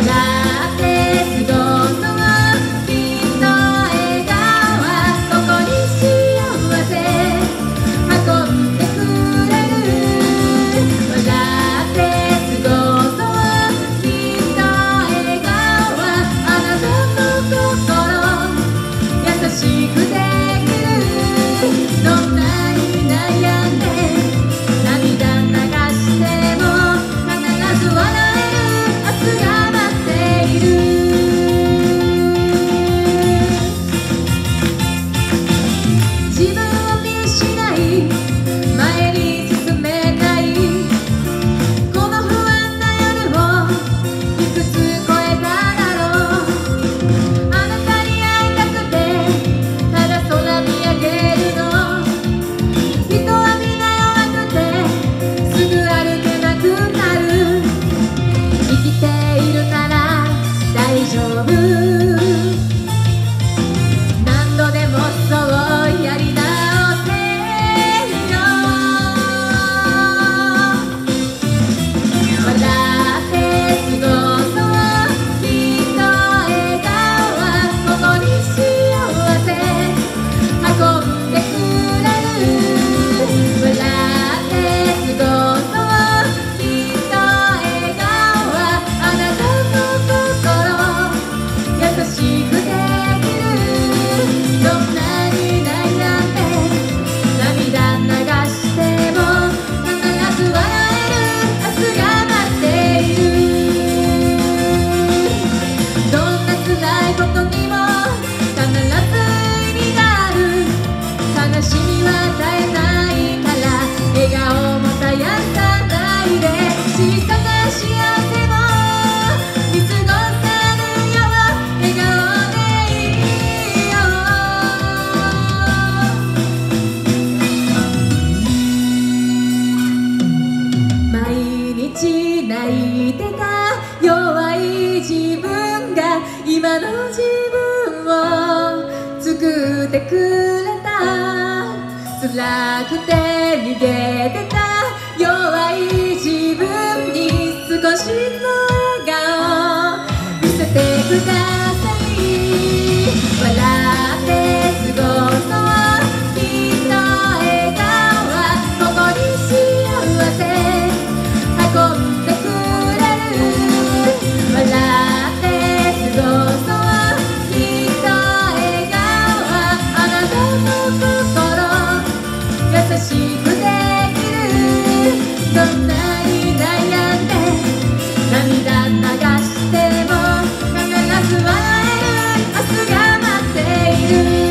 今の自分を作ってくれた。辛くて逃げてた弱い自分に少しの笑顔見せてください。笑って過ごそうきっと笑顔はここに幸せ運んでくれる。笑って過ごそうきっと笑顔はあなたの心優しくできる。どんなに悩んで涙流しても必ず笑える明日が待っている。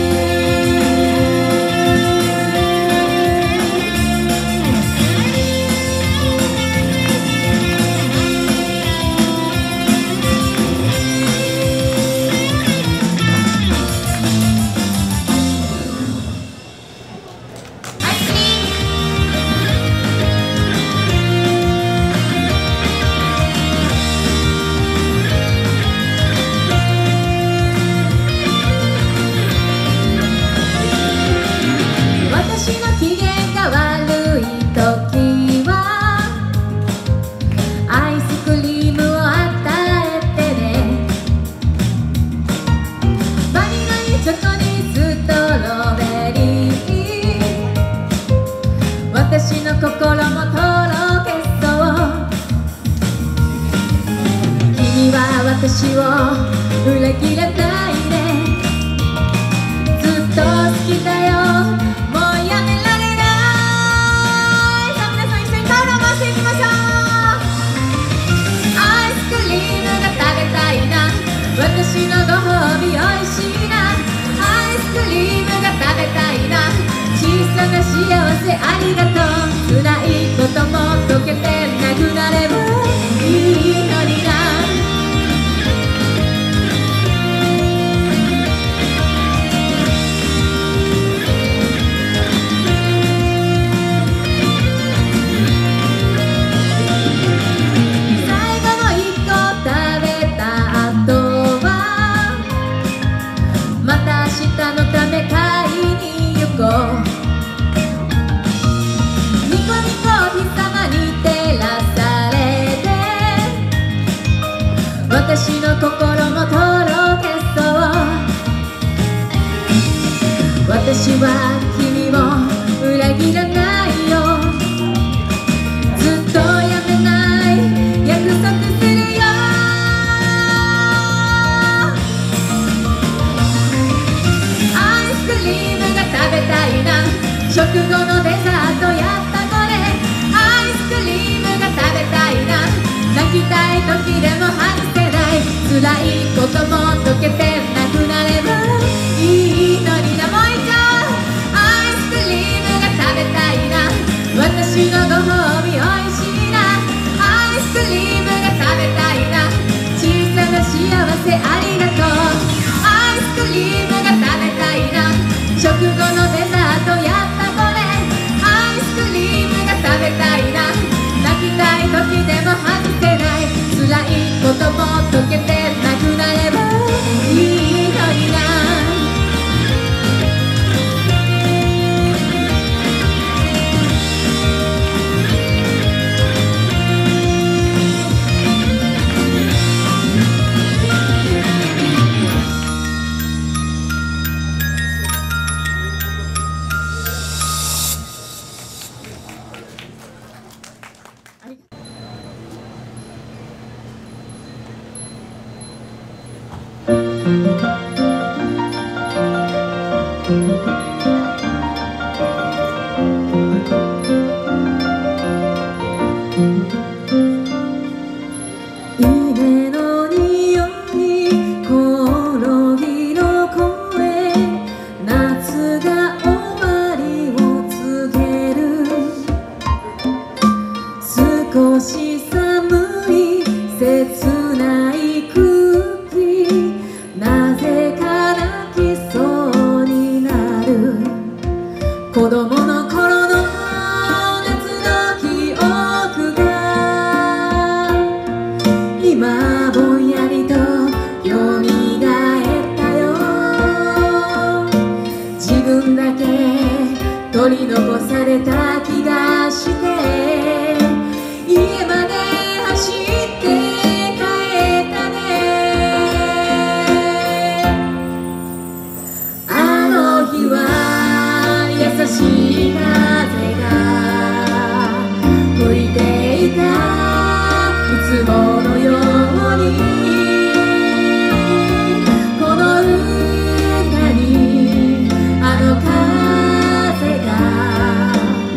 私の機嫌が悪い時はアイスクリームを与えてね。バニラにチョコにストロベリー私の心もとろけそう。君は私を裏切らないでずっと好きだよ私のご褒美おいしいな。アイスクリームが食べたいな。小さな幸せありがとう。辛いことも溶けてなくなればいいのにな。 時でも外せない。辛いことも溶けてなくなればいいのにな。もう一回アイスクリームが食べたいな。私のご褒美おいしいな。アイスクリームが食べたいな。小さな幸せありがとう。アイスクリームが食べたいな。食後のデザートやったこれ。アイスクリームが食べたいな。泣きたい時でも外せない。辛いことも溶けてなくなればいいのにな。稲の匂い、コオロギの声、夏が終わりを告げる。少し寒い切ない空気、なぜか泣きそうになる。子供の頃の夏の記憶が今ぼんやりとよみがえったよ。自分だけ取り残された気がして、家まで走って帰ったね。あの日は優しい風が吹いていた。いつものようにこの歌にあの風が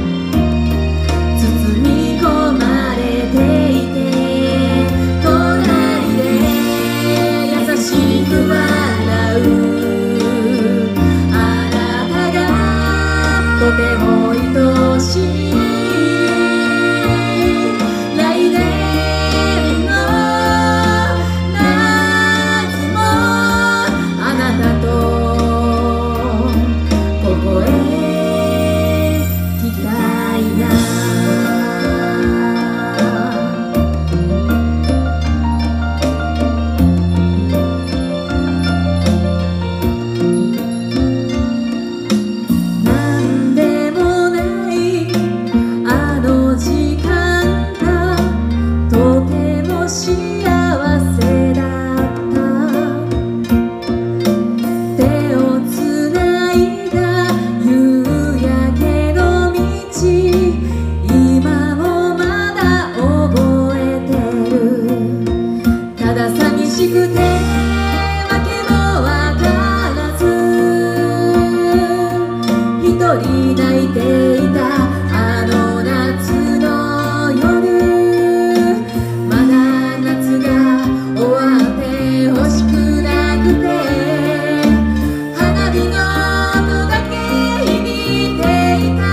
包み込まれていて、隣で優しく笑うあなたがとても愛しい。来年の夏もあなたとここへ来たいな。なんでもないあの時間がとても幸せだった。手をつないだ夕焼けの道、今もまだ覚えてる。ただ寂しくて訳もわからず一人泣いていたあの夏の夜。まだ夏が終わってほしくなくて、花火の音だけ響いていた。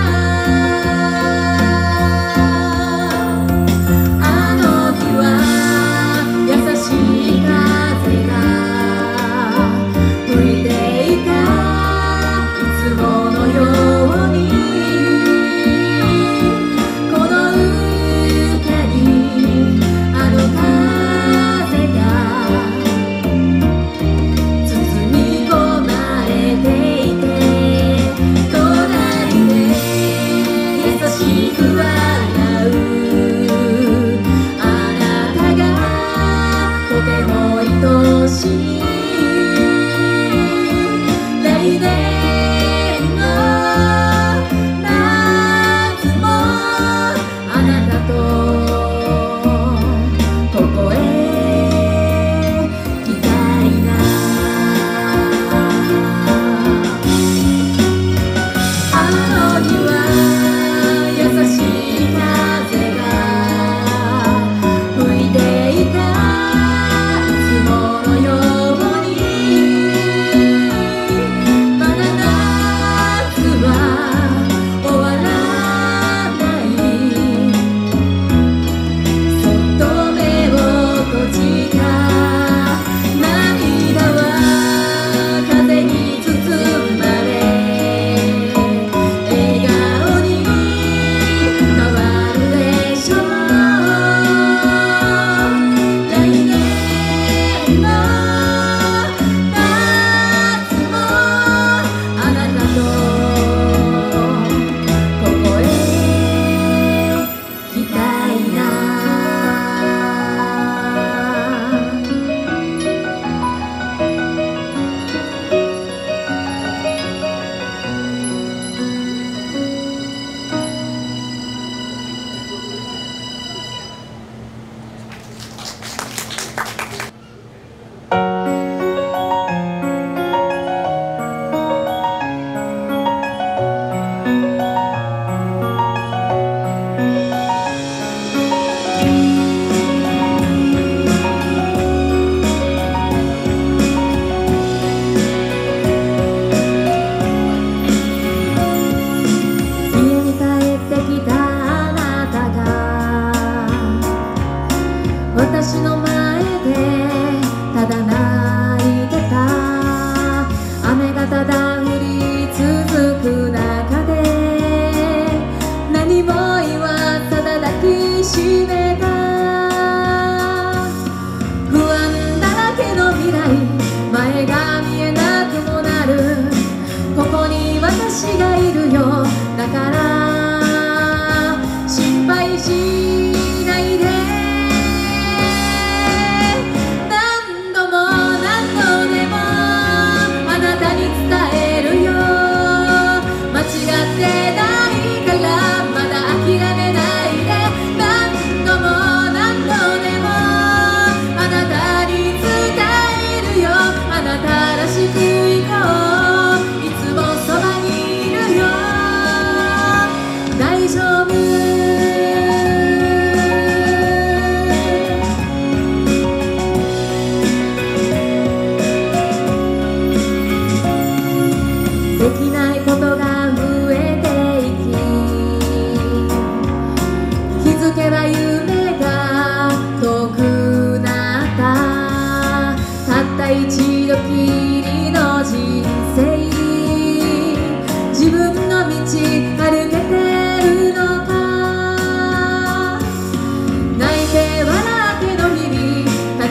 あの日は優しい風が吹いていた。いつものようにこの歌にあの風が包み込まれていて、隣で優しく笑うあなたがとても愛しい。来年の夏もあなたとここへ来たいな。あの日は優しい風が吹いていた。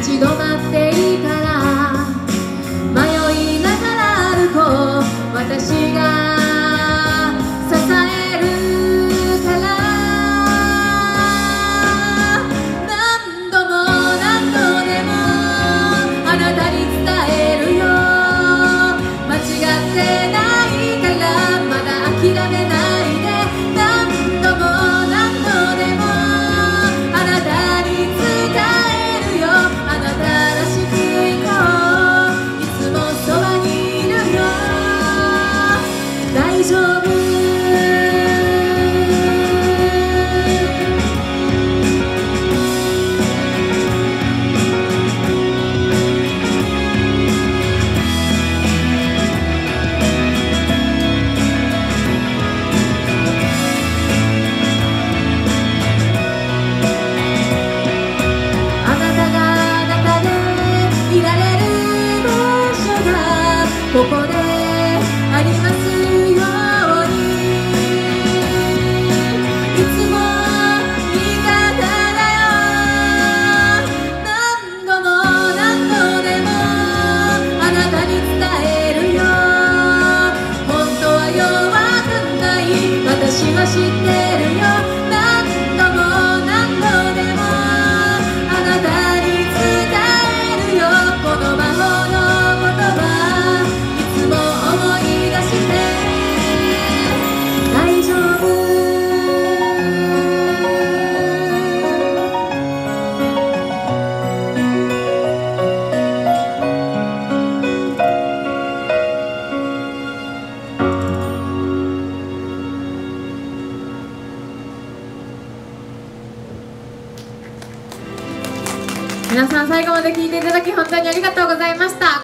立ち止まっていいから迷いながら歩こう私が支えるから何度も何度でもあなたに伝えるよ間違ってないからまだ諦めないで何度も何度でもあなたに伝えるよあなたらしくいこういつもそばにいるよ大丈夫ここでありますようにいつも味方だよ何度も何度でもあなたに伝えるよ本当は弱くない私は知ってるよ何度も何度でもあなたに伝えるよこの魔法の言葉思い出して大丈夫皆さん最後まで聞いていただき本当にありがとうございました。